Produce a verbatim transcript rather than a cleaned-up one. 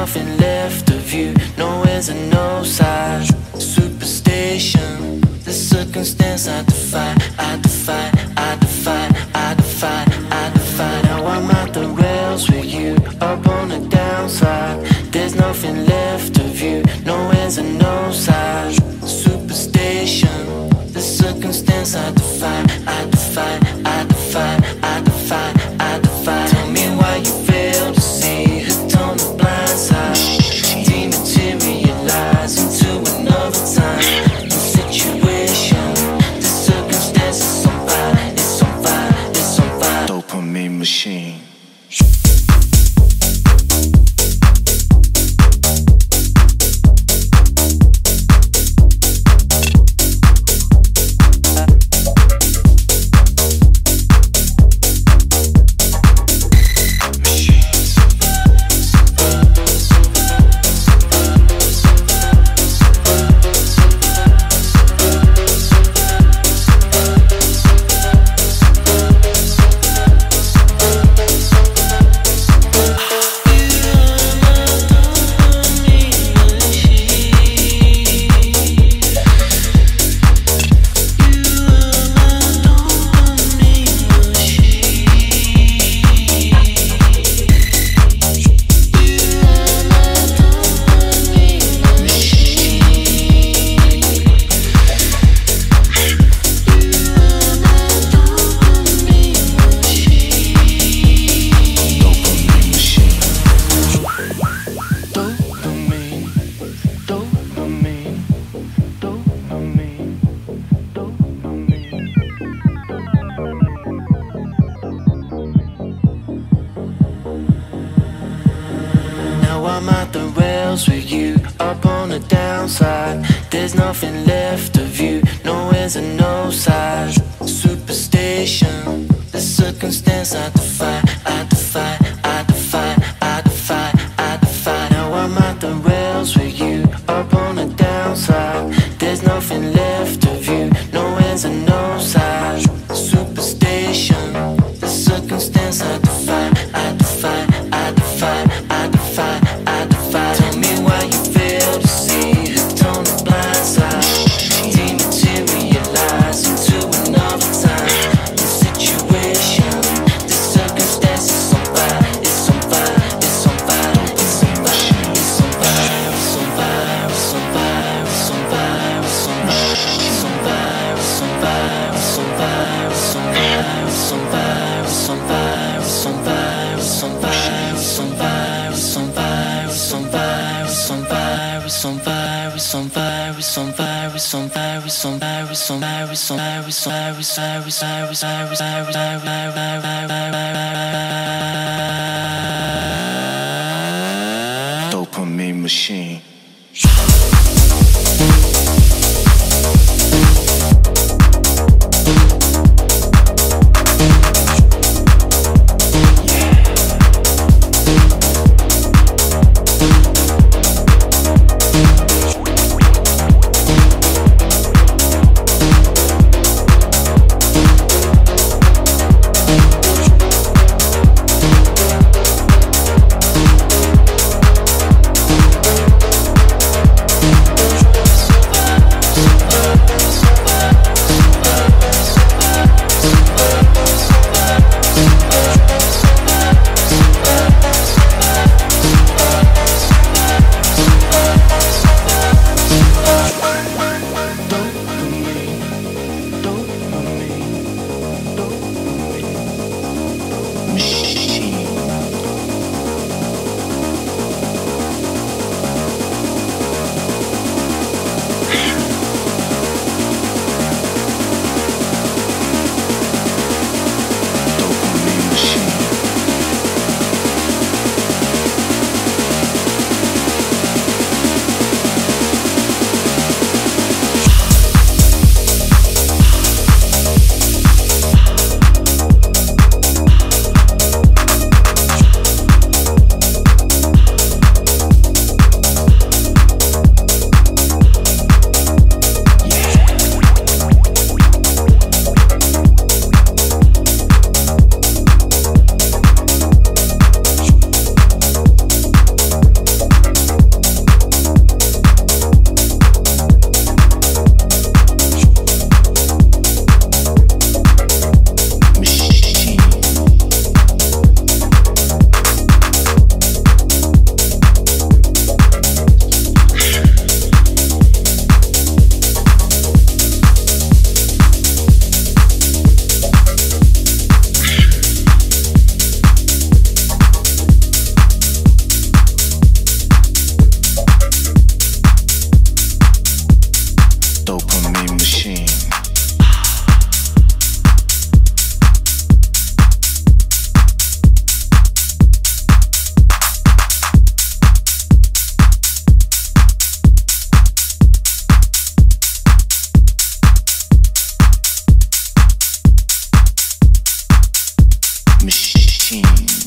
nothing left of you, nowhere's and no side. Superstition, the circumstance I defy, I defy, I defy, I defy, I defy. Now I'm at the rails with you, up on the downside. There's nothing left of you, nowhere's and no side. Superstition, the circumstance I defy, I defy, I defy, I defy, I defy. Tell me why you fail to see, hooked on the blind side. Dematerialize into another time and situation. The circumstance is on fire, it's on fire, it's on fire. Dopamine machine. I'm at the rails with you, up on the downside. There's nothing left of you, nowhere's and no side. Superstition, the circumstance I defy, I defy, I defy, I defy, I defy. Now I'm at the rails with you, up on the downside. There's nothing left of you, nowhere's and no side. Superstition, the circumstance I defy, I defy, I defy, I defy. Tell me why you fail to see, hooked on the blind side. Dematerialize into another time and situation. The circumstance is on fire, it's on fire, it's on fire, it's on fire, it's on fire, it's on fire, it's on fire, it's on fire, it's on fire, it's on fire, it's on fire, it's on fire, it's on fire, it's on fire, it's on fire, it's on fire, it's on fire, it's on fire, it's on fire. It's on fire, it's on fire, it's on fire, it's on fire, it's on fire, it's on fire, it's on fire, it's on fire, it's on fire, it's on fire, it's on fire, it's on fire, it's on fire. Dopamine machine. machine.